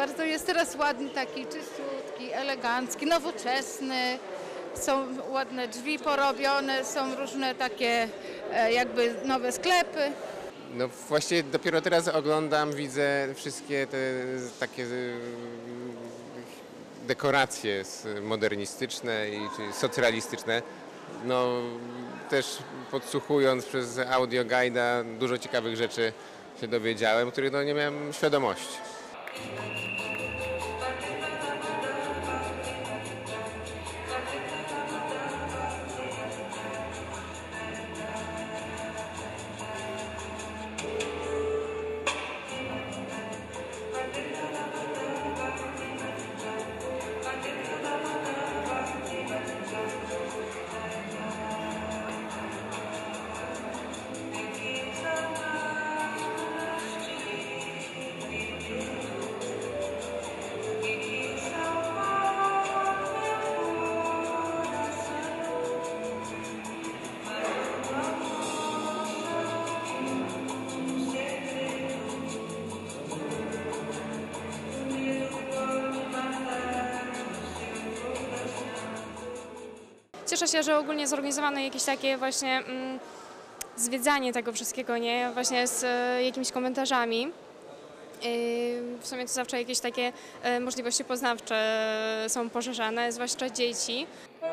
bardzo. Jest teraz ładny, taki czyściutki, elegancki, nowoczesny. Są ładne drzwi porobione, są różne takie jakby nowe sklepy. No właściwie dopiero teraz oglądam, widzę wszystkie te takie dekoracje modernistyczne i socrealistyczne. No też podsłuchując przez audioguida dużo ciekawych rzeczy się dowiedziałem, których no nie miałem świadomości. Cieszę się, że ogólnie zorganizowano jakieś takie właśnie zwiedzanie tego wszystkiego, nie? Właśnie z jakimiś komentarzami. W sumie to zawsze jakieś takie możliwości poznawcze są poszerzane, zwłaszcza dzieci.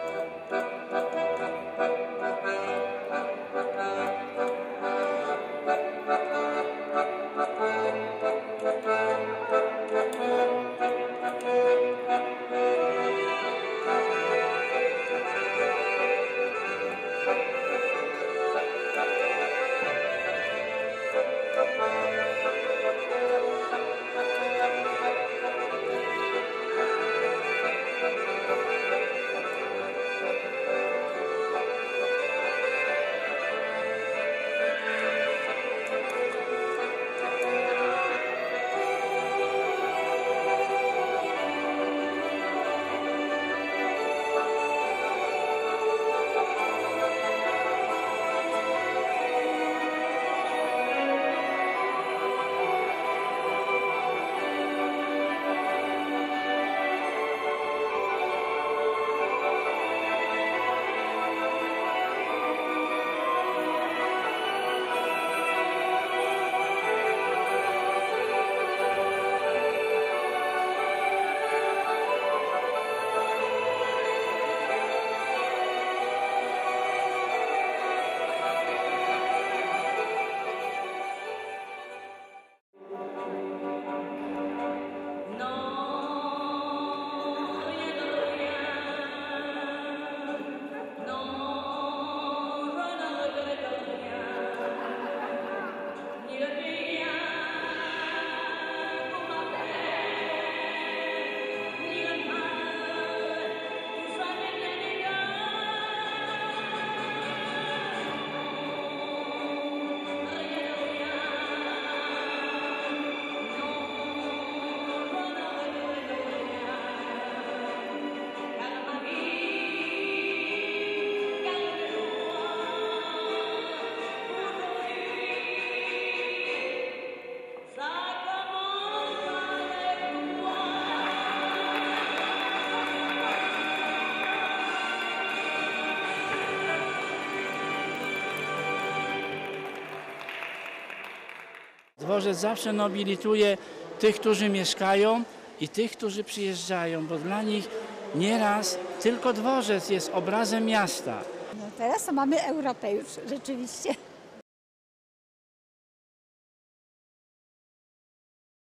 Dworzec zawsze nobilituje tych, którzy mieszkają i tych, którzy przyjeżdżają, bo dla nich nieraz tylko dworzec jest obrazem miasta. No teraz to mamy Europę już rzeczywiście.